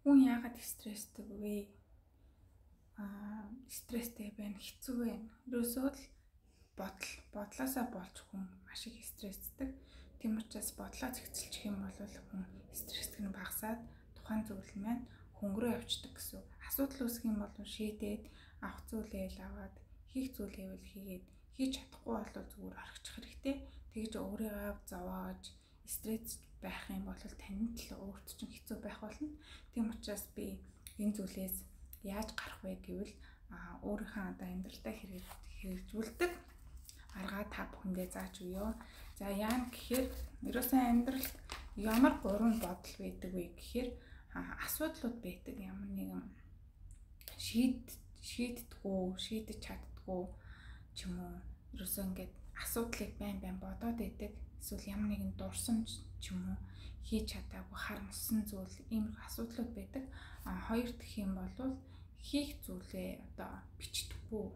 Хүн яагаад стресстэй вэ? Стресстэй байна, хэцүү байна. Ерөөсөө л бодлоосаа болж хүн маш их стресстэй. Тийм учраас бодлоо зэгцэлчих юм бол хүн стресстэг нь багасаад тухайн зүйл маань хөнгөрөө явцдаг гэсэн. Асуудал үүсэх юм бол шийдээд авах зүйлээ л аваад хийх зүйлээ л хийгээд хийж чадахгүй бол зүгээр орхичих хэрэгтэй. Тэгж өөрийгөө зовоож стресс байх юм бол танд л өөрт чинь хэцүү байх болно. Тийм учраас би энэ зүйлээс яаж гарах вэ гэвэл өөрийнхөө одоо амьдралдаа хэрэгжүүлдэг аргаа та бүхэндээ зааж өгье. За яа гэхээр ерөөсөн амьдралд ямар 3 бодол байдаг вэ гэхээр асуудлууд байдаг. Ямар нэгэн шийдэж чаддгүй ч юм уу ерөөсөө ингээд асуудлыг байн бодоод байдаг. Эсвэл ямар нэгэн дурсамж ч юм уу хийж чадаагүй харамссан зүйл ийм асуудлууд байдаг. Хоёр дахь юм бол хийх зүйлээ одоо бичдэггүй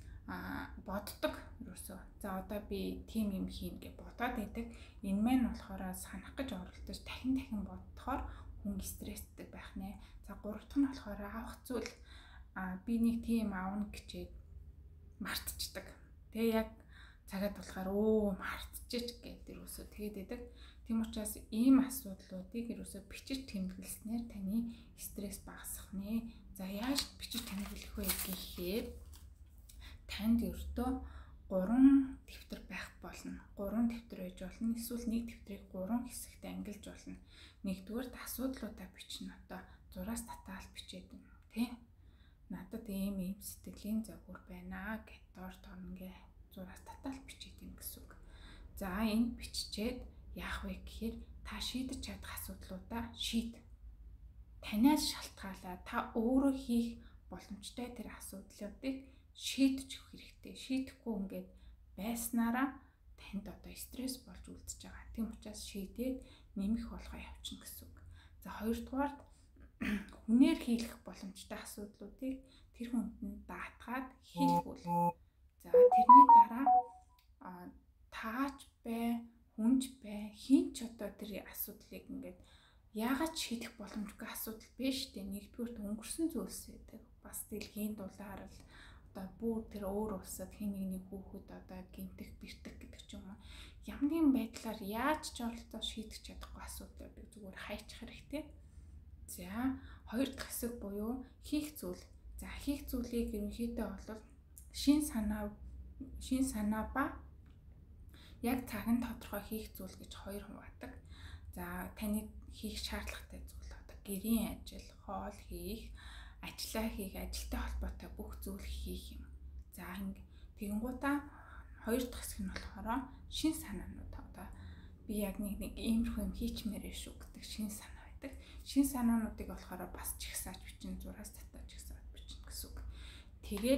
боддог ерөөсөө. За одоо би тийм юм хийн гэж бодоод байдаг. Энэ маань болохоор санах гэж оролдож дахин бодохоор хүн стресстэй байх нэ. За гурав дахь нь болохоор авах зүйл би нэг тийм аавна гэчээд мартчихдаг. Тэгээ яг цагаад болохоор мартчих гэдэг ерөөсөө тэгээд байдаг. Тийм учраас ийм асуудлуудыг ерөөсөө бичиж тэмдэглэснээр таны стресс багасах нэ. За яаж бичиж тэмдэглэх вэ гэхээр танд ердөө 3 дэвтэр байх болно. 3 дэвтэр байж болно. Эсвэл нэг дэвтрийг 3 хэсэгт ангилж болно. Нэгдүгээрт асуудлуудаа бичнэ. Одоо зураас татаал бичээд байна. Тэ? Надад ийм сэтгэлийн загвар байна гэт доор томнгээ зураас татаал бичээд байна гэсэн үг. За энэ биччихэд яах вэ гэхээр та шийдэж чадах асуудлуудаа шийд. Танаас шалтгаалаад та өөрөө хийх боломжтой тэр асуудлуудыг шийдэж өгөх хэрэгтэй. Шийдэхгүй ингээд байснараа танд одоо стресс болж үлдчихэж байгаа. Тийм учраас шийдээд нэмэх болгоо явуулна гэсэн үг. За хоёрдугаарт хүнээр хийх боломжтой асуудлуудыг тэр хүнд нь даатгаад хийлгүүл. За тэрний дараа таач бай, хүнж бай, хин ч одоо тэр асуудлыг ингээд яагаад шийдэх боломжгүй асуудал биш дээ. Нэгдүгээрт өнгөрсөн зүйлс байдаг. Бас дэлхийн дулаар л одоо бүр тэр өөр усад хин нэг хүүхэд одоо гинтэх бэртэх гэдэг ч юм уу. Ямар нэгэн байдлаар яаж ч оролцоо шийдэж чадахгүй асуудлуудыг зүгээр хайчих хэрэгтэй. За хоёр дахь хэсэг буюу хийх зүйл. За хийх зүйлийг ерөнхийдөө бол шин санаа ба яг цаг нь тодорхой хийх зүйл гэж хоёр хуваадаг. За таны хийх шаардлагатай зүйл одоо гэрийн ажил, хоол хийх, ажиллаа хийх, ажилтай холбоотой бүх зүйл хийх юм. За тэгэнгუутаа хоёр дахь хэсэг нь болохоор шин санаанууд одоо би яг нэг иймэрхүү юм хийчмээрээ шүү гэдэг шин санаа байдаг. Шин санаануудыг болохоор бас чигсааж бичнэ, зураас татаж чигсааж бичнэ гэсэн үг. Тэгээд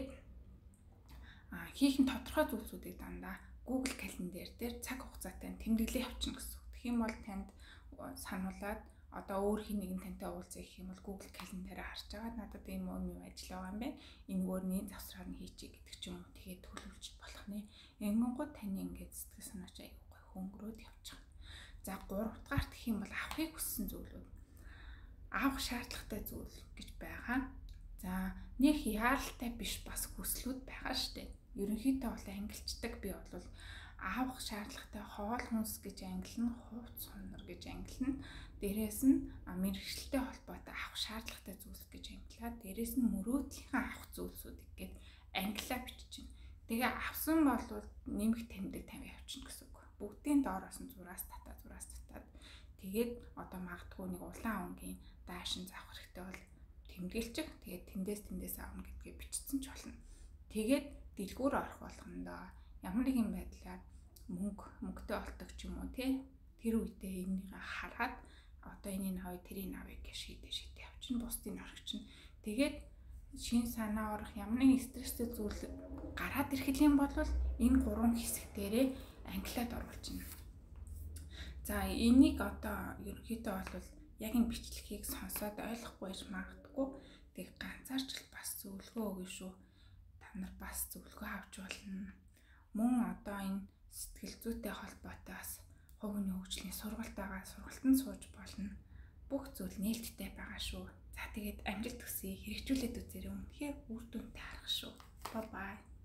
хийх нь тодорхой зүйлсүүдийг дандаа Google календар дээр цаг хугацаатай тэмдэглээ явуулна гэсэн үг. Тэгэх юм бол танд сануулад одоо өөр хин нэгэн тантай уулзах гэх юм бол Google календараа харж байгаа. Надад ийм юм ажил байгаа юм байна. Энэгээр нэг завсраар нь хийчихье гэдэг ч юм уу. Тэгээд төлөвлөж болох нэ. Ингэнгууд таны ингээд сэтгэл санаач аягүй хөнгөрөөд явчих. За 3 дахь гэх юм бол авахыг хүссэн зүйлүүд. Авах шаардлагатай зүйл гэж байгаа. За нэг яаралтай биш бас хүслүүд байгаа штеп. Ерөнхийдөө бол ангилчдаг би бол авах шаардлагатай хоол хүнс гэж ангилна, хувц хонор гэж ангилна. Дээрээс нь мэргэжилтэй холбоотой авах шаардлагатай зүйлс гэж ангилаад дээрээс нь мөрөөдлийнхаа авах зүйлсүүдийг гээд ангилаа биччихнэ. Тэгээ авсан бол нэмэх тэмдэг тавь явчихна гэсэн үг. Бүгдийн доороос нь зураас татаад тэгээд одоо магадгүй нэг улаан өнгийн даашин заах хэрэгтэй бол тэмдэглэчих. Тэгээд тэндээс авна гэдгээ бичсэн ч болно. Тэгээд дэлгүүр орох болгондоо ямар нэгэн байдлаар мөнгөтэй болдог ч юм уу тий. Тэр үедээ энийг хараад одоо энийг авъя тэрийг авъя гэж шийдээ явчихна. Бусдыг орхичихна. Тэгээд шин санаа орох ямар нэгэн стресстэй зүйл гараад ирэх юм бол энэ 3 хэсэг дээрээ ангилаад оруулчихна. За энийг одоо ерөнхийдөө бол яг энэ бичлэгийг сонсоод ойлгохгүй байж магадгүй. Тэг ганцаарч л бас зөвлөгөө өгнө шүү. Та нар бас зөвлөгөө авч болно. Мөн одоо энэ сэтгэл зүйтэй холбоотой бас хувийн хөгжлийн сургалтайгаа сургалтанд сууж болно. бүх зүйл нээлттэй байгаа шүү. За тэгээд амжилт хүсье. Хэрэгжүүлээд үзээрэй. Үнэхээр үр дүнтэй харах шүү. Bye bye.